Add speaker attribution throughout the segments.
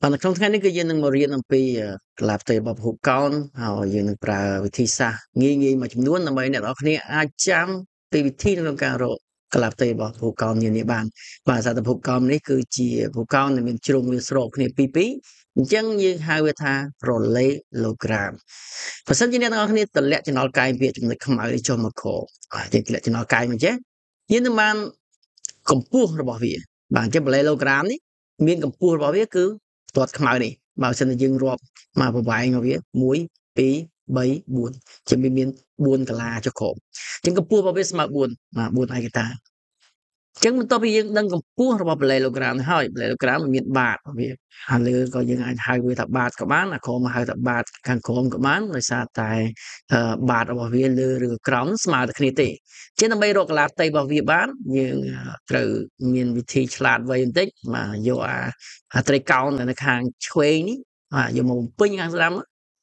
Speaker 1: Bạn không thấy cái dân mà riêng làm pi làm từ bọc hộp con họ dân pra vị thi xa nghi mà chúng muốn là mấy này đó kia ai chăm từ vị thi nó càng rồi làm từ bọc hộp con như này bạn và sao tập hộp con đấy cứ chỉ hộp con này mình chung với sổ kia pi chẳng như hai vị tha rồi lấy logram và sau khi nó kia tự lệ cho nó cài việc chúng ta không ai cho mà khổ thì lệ cho nó cài mình chứ nhưng mà công phu rồi bảo việc bạn chứ lấy logram đấy miếng công phu bảo việc cứ tuột khmer này mà xin là dương rộp mà vào vài người biết muối tí bấy buồn chỉ miên buồn cả là cho khổ chẳng có pua vào biết mà buồn ai ta chẳng mình tôi bây giờ đang có pua vào lelogram hỏi lelogram là miền bạc vì hà lư có những anh hai người tập bạc các bạn là khổ mà hai tập bạc càng khổ các bạn rồi sao tại bạc ở viên lư rồi còng smart cái này trên nó bay rồi là tay vào việc bán nhưng từ miền vị trí lạt về tích mà vô tây cao là nó hàng thuê ní vô một pin hàng năm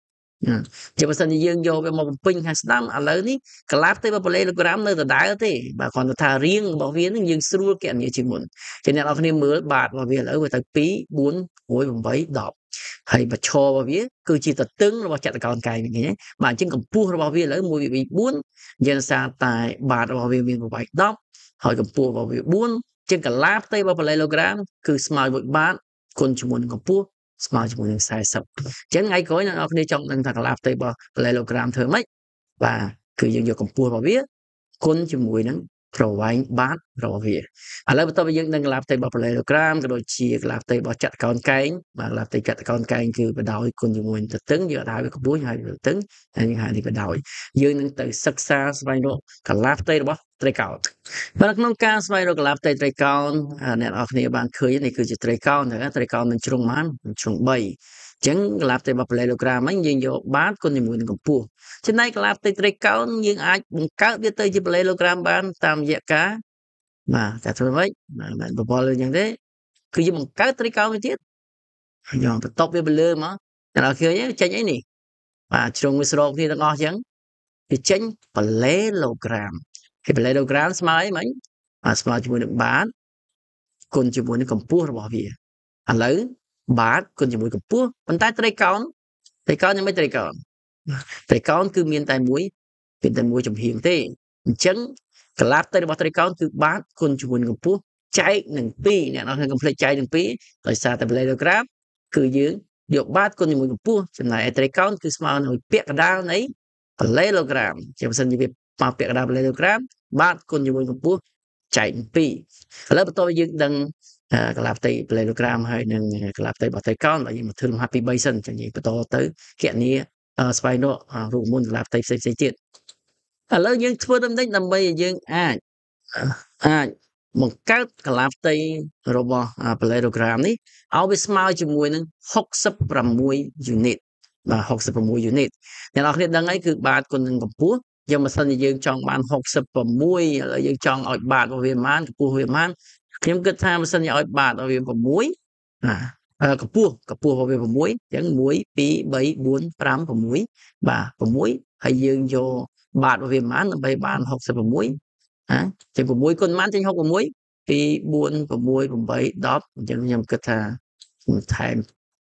Speaker 1: chỉ có sân dương vô về một pin hàng năm lớn ní cái lát tới vào lelogram nơi từ đáy thế và còn thà riêng bảo viên nhưng xưa kẹn như chỉ muốn cho nên là cái mưa bạt vào viên ở về tới pí bốn cuối vùng vấy đỏ hay mà cho vào viết cứ chỉ tập tướng nó chặt còn cài mình nhé mà chính còn pua vào viên lấy mùi bị buồn dân xa tại bạt vào viên miền vấy đỏ hỏi còn pua vào viên buồn trên cả lát tới vào lelogram cứ smile bụi bát con chỉ muốn còn pua smile chỉ muốn sai sập chẳng ngay cối nó đi trong thằng thằng lát tới vào lelogram thôi mấy và cứ dùng vô còn pua vào viết con chỉ muốn nó rồi vay bát rồi việc lấy bắt đầu bây giờ đang làm tay bảo lelogram cái đôi chia làm tay bảo chặt con cái mà làm tay chặt con cáiคือbắt đầu con dùng mình tự tứng giờ đại với con búa hai tứng nhưng hai thì bắt đầu dương đang từ sắc xa xoay độ cả làm tay đó tay cao và nó ca xoay độ cả làm tay cao nè ở này bạn khơi nàyคือtay cao nữa tay cao mình trung man trung bay chẳng làm tay bảo lelogram mấy dương vô bát con dùng mình con búa trên này làm tay cao nhưng ai cũng cao biết tới chỉ lelogram ban tam dạng cá mà cả thôi mấy mà bỏ lên như thế cứ như một cái tới cao mới tiết nhọn phải top với bự mà là khi ấy tranh ấy nè và trong cái số khi nó ngon chẳng thì tranh và lelogram thì lelogram smile mấy mà smile chỉ muốn được bán còn chỉ muốn được cầm pua rồi bỏ về lấy bán còn chỉ muốn cầm pua bàn tay tới cao nhưng mấy tới cao cứ miền tay muối trong hiểm thế chẳng cái lát tới bao tay cao cứ bán con chủ muốn gặp chạy nâng pi nè nó không phải chạy nâng pi rồi sao tại lelogram cứ dưới được bát con chủ muốn gặp trong này tay cao cứ smart nổi bẹt cái đao đấy lelogram chỉ cần như việc mà bẹt cái đao lelogram bát con chủ muốn gặp chạy nâng piแล้วtôiយើងដឹងក្លាបតីlelogram ហើយនឹងក្លាបតីបតៃកោនហើយយើងមកធ្វើលំហាត់ពី3សិនចឹងនិយាយបន្តទៅគណនាស្វែងរករូបមន្តក្លាបតីផ្សេងៗទៀតឥឡូវយើងធ្វើដំណេចដើម្បីឲ្យយើងអាចបង្កើតក្លាបតីរបស់lelogram នេះឲ្យវាស្មើជាមួយនឹង66 unit បាទ66 unit អ្នកនរគ្នាដឹងហើយគឺបាតគុណនឹងកម្ពស់យើងមិនសិនជាយើងចង់បាន66ឥឡូវយើងចង់ឲ្យបាតរបស់វាប៉ុន្មានកម្ពស់វាប៉ុន្មានខ្ញុំគិតថាមិនសិនជាឲ្យបាតរបស់វា6កម្ពស់របស់វា6អញ្ចឹង1 2 3 4 5 6បាទ6ហើយយើងយកបាតរបស់វាប៉ុន្មានដើម្បីបាន66ចឹង6គុណប៉ុន្មានចេញ66 2 4 6 8 10អញ្ចឹងខ្ញុំគិតថាថែម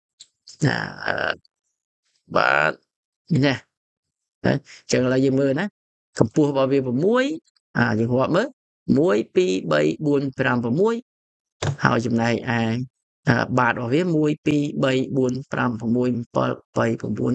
Speaker 1: បាទនេះចឹងឥឡូវយើងមើលណាកម្ពស់របស់វា6យើងរាប់មើល1 2 3 4 5 6ហើយចំណែកឯបាតរបស់វា1 2 3 4 5 6 7 8 9 10 11ចឹង11គុណនឹង6បានគុណ6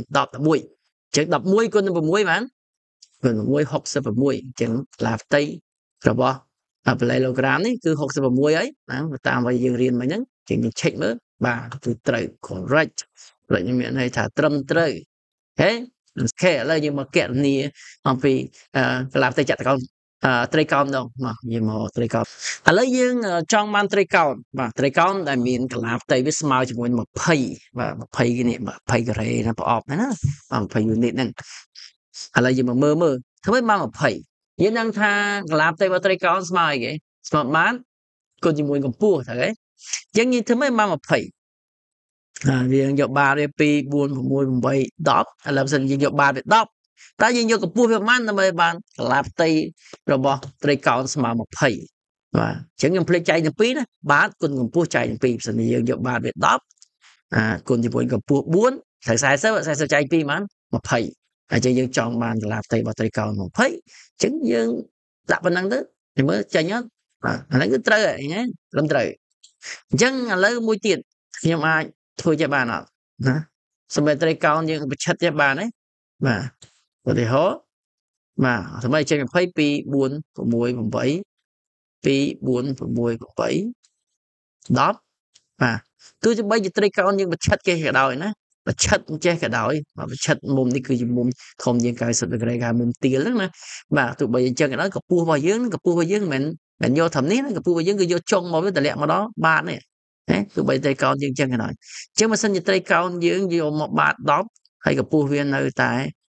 Speaker 1: 66អញ្ចឹងឡាផ្ទៃរបស់lelogram នេះគឺ66ហើយណាតាមអ្វីយើងរៀនមិញហ្នឹងជាងយើង check មើលបាទគឺត្រូវ correct ខ្ញុំមានន័យថាត្រឹមត្រូវហេអូខេឥឡូវយើងមកគណនាអំពីក្លាបតីចតុកោណត្រីកោណដងមកយើងមកត្រីកោណឥឡូវយើងចង់បានត្រីកោណបាទត្រីកោណដែលមានក្លាបតីវាស្មើជាមួយ20បាទ20នេះ20ការ៉េណាប្រអប់ណា20 unit ហ្នឹងឥឡូវយើងមកមើលធ្វើម៉ោង20យើងដឹងថាក្លាបតីរបស់ត្រីកោណស្មើអីគេស្មើបានគុណជាមួយកម្ពស់ហ្នឹងឯងយើងនិយាយធ្វើម៉ោង20វាយកបាតវា2 4 6 8 10ឥឡូវសិនយើងយកបាតវា10តែយើងយកកម្ពស់វាប៉ុន្មានដើម្បីបានក្លាបតីរបស់ត្រីកោណស្មើ20បាទអញ្ចឹងខ្ញុំភ្លេចចែកទាំងពីរណាបាតគុណកម្ពស់ចែកទាំងពីរសិនយើងយកបាតវា10 គុណជាមួយកម្ពស់4ត្រូវ40ចែក2បាន20ហើយយើងចង់បានកលាផ្ទៃរបស់ត្រីកោណ20អញ្ចឹងយើងដាក់ប៉ុណ្ណឹងទៅយើងមើលចេញអត់បាទអាហ្នឹងគឺត្រូវហើយណាត្រឹមត្រូវអញ្ចឹងឥឡូវមួយទៀតខ្ញុំអាចធ្វើចេះបានអត់ណាសម្រាប់ត្រីកោណយើងប្រឆិតចេះបានទេបាទឧទាហរណ៍បាទសម្រាប់ចេញ22 4 6 8 2 4 6 8 10បាទទោះជាបីជាត្រីកោណយើងប្រឆិតគេក៏ដោយណាប្រឆិតចេះក៏ដោយប្រឆិតមុំនេះគឺជាមុំធំជាង90ដឺក្រេគេមុំទៀលហ្នឹងណាបាទទោះបីអញ្ចឹងក៏ដោយកម្ពស់របស់យើងមិនយកត្រឹមនេះកម្ពស់របស់យើងគឺយកចុងមកវាតម្លាក់មកដល់បាតនេះណាទោះបីត្រីកោណយើងអញ្ចឹងក៏ដោយអញ្ចឹងបើសិនជាត្រីកោណយើងយកមកបាត10ហើយកម្ពស់វានៅតែ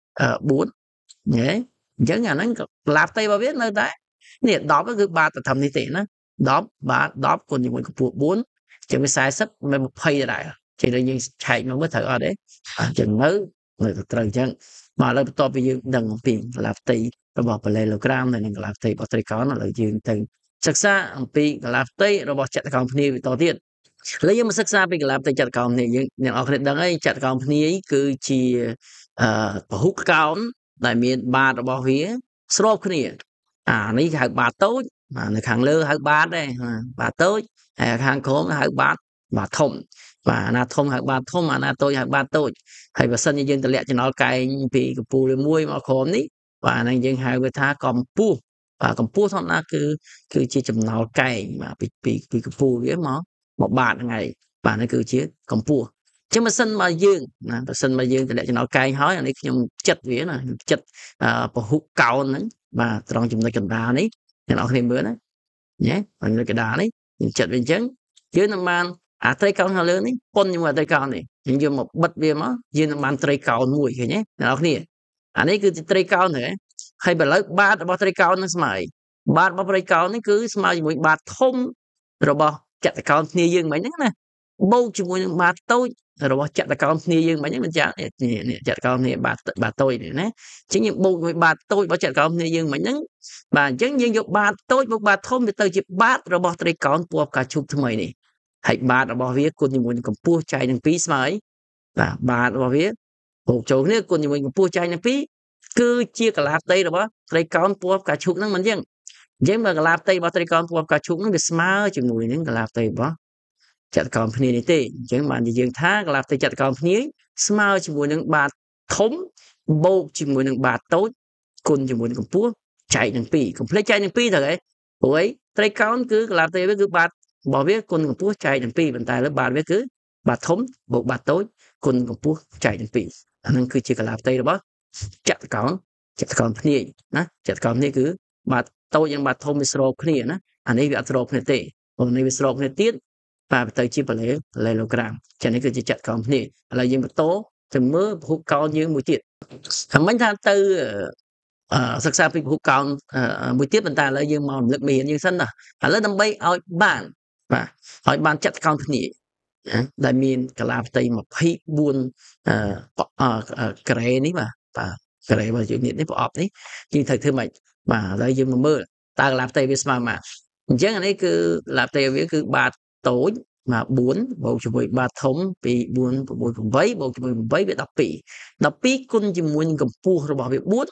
Speaker 1: 4ញ៉េអញ្ចឹងអាហ្នឹងក៏ក្លាផ្ទៃរបស់វានៅតែនេះ10គឺបាតត្រឹមនេះទេណា10បាត10គុណជាមួយកម្ពស់4ជាងវា40មិន20ដែរចេះតែយើងឆែកមកមើលត្រូវអត់ទេអញ្ចឹងនៅត្រូវអញ្ចឹងមកឥឡូវបន្ទាប់ពីយើងដឹងអំពីកលាផ្ទៃរបស់ប៉ាឡេឡូក្រាមនិងកលាផ្ទៃរបស់ត្រីកោណឥឡូវយើងទៅសិក្សាអំពីកលាផ្ទៃរបស់ចតុកោណភ្នាយបន្តទៀតឥឡូវយើងមកសិក្សាពីកលាផ្ទៃចតុកោណភ្នាយយើងអ្នកនរគ្នាដឹងហើយចតុកោណភ្នាយគឺជាពហុកោណដែលមានបាតរបស់វាស្របគ្នានេះហៅបាតតូចនៅខាងលើហៅបាតដែរបាតតូចហើយខាងក្រោមហៅបាតធំបាទអាណាធំហៅបាតធំអាណាតូចហៅបាតតូចហើយបើសិនជាយើងតម្លាក់ចំណល់កែងពីកម្ពស់មួយមកក្រោមនេះបាទហ្នឹងយើងហៅវាថាកម្ពស់បាទកម្ពស់ធម្មតាគឺជាចំណល់កែងបាទពីកម្ពស់វាមកបាតហ្នឹងហើយបាទនេះគឺជាកម្ពស់ចឹងបើសិនមកយើងណាបើសិនមកយើងតម្លាក់ចំណល់កែងហើយអានេះខ្ញុំចិត្តវាណាខ្ញុំចិត្តពហុកោណហ្នឹងបាទត្រង់ចំណុចកណ្ដាលនេះអ្នកនរគ្នាមើលណាញ៉េចំណុចកណ្ដាលនេះខ្ញុំចិត្តវាអញ្ចឹងយើងនឹងបានត្រីកោណខាងលើនេះប៉ុនជាមួយត្រីកោណនេះយើងយកមកបិទវាមកយើងនឹងបានត្រីកោណមួយឃើញទេអ្នកនរគ្នាអានេះគឺត្រីកោណទេហើយបើលើបាតរបស់ត្រីកោណនឹងស្មើបាតរបស់ត្រីកោណនេះគឺស្មើជាមួយបាតធំរបស់ចតុកោណភ្នាយយើងមិញហ្នឹងណាបូកជាមួយនឹងបាតតូចរបស់ចតុកោណភ្នាយយើងមិញហ្នឹងមិនចានេះចតុកោណភ្នាយបាតតូចនេះណាអញ្ចឹងយើងបូកជាមួយបាតតូចរបស់ចតុកោណភ្នាយយើងមិញហ្នឹងបាទអញ្ចឹងយើងយកបាតតូចបូកបាតធំវាទៅជាបាតរបស់ត្រីកោណពណ៌ផ្កាឈូកថ្មីនេះហើយបាតរបស់វាគុណជាមួយនឹងកម្ពស់ចែកនឹង2ស្មើហើយបាទបាតរបស់វាបូកចូលគ្នាគុណជាមួយកម្ពស់ចែកនឹង2គឺជាកលាផ្ទៃរបស់ត្រីកោណពណ៌ផ្កាឈូកហ្នឹងមិនអញ្ចឹងបើកលាផ្ទៃរបស់ត្រីកោណពណ៌ផ្កាឈូកហ្នឹងវាស្មើជាមួយនឹងកលាផ្ទៃរបស់ចតុកោណភ្នាយនេះទេអញ្ចឹងបានយើងថាកលាផ្ទៃចតុកោណភ្នាយស្មើជាមួយនឹងបាតធំបូកជាមួយនឹងបាតតូចគុណជាមួយនឹងកម្ពស់ចែកនឹង2កុំភ្លេចចែកនឹង2ទៅហើយព្រោះអីត្រីកោណគឺកលាផ្ទៃវាគឺបាតរបស់វាគុណកម្ពស់ចែកនឹង2ប៉ុន្តែលើបាតវាគឺបាតធំបូកបាតតូចគុណកម្ពស់ចែកនឹង2អាហ្នឹងគឺជាកលាផ្ទៃរបស់ចតុកោណភ្នាយណាចតុកោណភ្នាយគឺបាតតូចនិងបាតធំវាស្របគ្នាណាអានេះវាអត់ស្របគ្នាទេព្រោះនេះវាស្របគ្នាទៀតបាទទៅជាប៉ាឡេឡូក្រាមចឹងនេះគឺជាចតុកោណភ្នាយឥឡូវយើងបន្តទៅមើលពហុកោណយើងមួយទៀតហើយមិញថាទៅសិក្សាពីពហុកោណមួយទៀតប៉ុន្តែឥឡូវយើងមករំលឹកមេរៀនយើងសិនណាឥឡូវដើម្បីឲ្យបានឲ្យបានចតុកោណភ្នាយដែលមានកលាផ្ទៃ24ក្រេនេះបាទក្រេរបស់យើងនេះប្រអប់នេះយើងត្រូវធ្វើម៉េចបាទឥឡូវយើងមកមើលតើកលាផ្ទៃវាស្មើម៉ាអញ្ចឹងអានេះគឺកលាផ្ទៃវាគឺបាតតូចបាទ4បូកជាមួយបាតធំពី4 6 8បូកជាមួយ8វា12គុណជាមួយនឹងកម្ពស់របស់វា4វា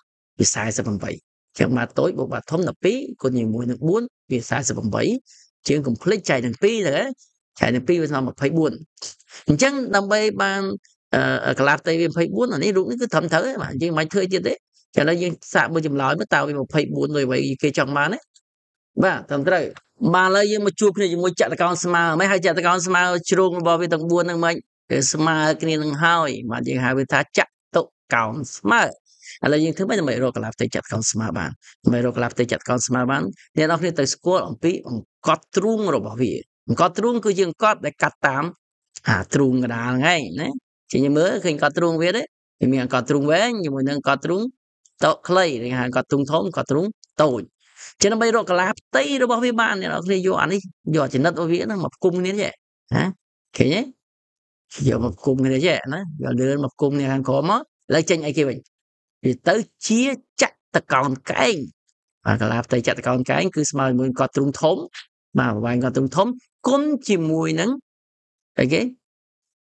Speaker 1: 48ចឹងបាតតូចបូកបាតធំ12គុណជាមួយនឹង4វា48ជាងកុំភ្លេចចែកនឹង2ទៅចែកនឹង2វាស្មើ24អញ្ចឹងដើម្បីបានកលាផ្ទៃវា24អានេះរូបនេះគឺត្រឹមត្រូវបាទយើងមិនធ្វើទៀតទេឥឡូវយើងសាកមើលចម្លើយមើលតើវា24ដោយអ្វីគេចង់បានទេបាទត្រឹមត្រូវបាទឥឡូវយើងមកជួបគ្នាជាមួយចតុកោណស្មើមិនហើយចតុកោណស្មើជ្រុងរបស់វាទាំង4ហ្នឹងមិនស្មើគ្នានឹងហើយបាទយើងហៅវាថាចតុកោណស្មើឥឡូវយើងធ្វើម៉េចដើម្បីរកកលាផ្ទៃចតុកោណស្មើបានដើម្បីរកកលាផ្ទៃចតុកោណស្មើបានអ្នកនរគ្នាត្រូវស្គាល់អំពីអង្កត់ទ្រូងរបស់វាអង្កត់ទ្រូងគឺជាអង្កត់ដែលកាត់តាមទ្រូងកណ្ដាលហ្នឹងណាជាញមើលឃើញអង្កត់ទ្រូងវាទេវាមានអង្កត់ទ្រូងវែងជាមួយនឹងអង្កត់ទ្រូងតូចខ្លីគេហៅអង្កត់ទ្រូងធំអង្កត់ទ្រូងតូចចឹងដើម្បីរកកលាផ្ទៃរបស់វាបានអ្នកនរគ្នាយកអានេះយកចំណិតរបស់វាហ្នឹងមកផ្គុំគ្នាចេះណាឃើញទេយកមកផ្គុំគ្នាចេះណាយកលឿនមកផ្គុំគ្នាខាងក្រោមមកឥឡូវចេញអីគេវិញវាទៅជាចតុកោណកែងបាទកលាផ្ទៃចតុកោណកែងគឺស្មើជាមួយកត់ទ្រូងធំបាទប្រវែងកត់ទ្រូងធំគុណជាមួយនឹងអីគេ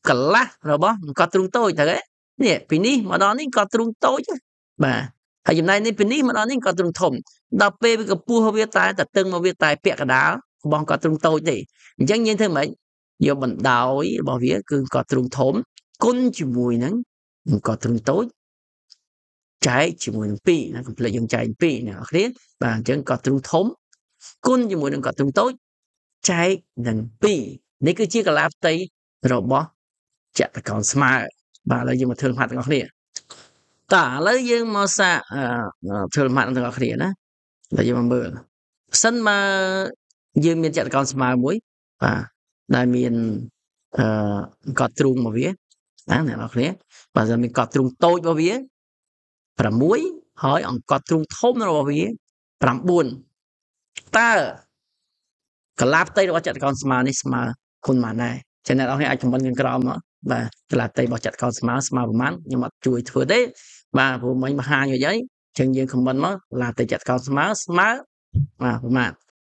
Speaker 1: cả lá rồi bó có trung tôi thật đấy nè vì ní mà đó ní có trung tôi chứ bà hay dùm này ní vì ní mà đó ní có trung thùng đọc bê với cái pu hô viết tài tật tưng mà viết tài bẹt cái đá bong có trung tôi thì chẳng nhiên thế mấy giờ mình đào ấy bảo viết cứ có trung thùng côn chỉ mùi nắng có trung tôi trái chỉ mùi pi nó cũng là dùng trái pi nè khía bà chẳng có trung thùng côn chỉ mùi nắng có trung tôi trái nắng pi ní cứ chia cái lạp tây rồi bó chặt còn smart bà lấy dương mà thương mặt ngọc địa tả lấy dương mà xạ thương mặt ngọc địa đó là dương mà mưa sân mà dương miền chặt còn smart muối và đại miền cọt trung mà vía đó này ngọc địa và giờ mình cọt trung tôi bao vía và muối hỏi ông cọt trung thôm nó bao vía làm buồn ta cả lạp tây đó chặt còn smart này smart con mà này cho nên ông ấy ai cũng vẫn còn đó và là tay bỏ chặt con smart smart man nhưng mà chui thừa đấy và vụ mấy mà hai người giấy chân dương không bắn mất là tay chặt con smart smart mà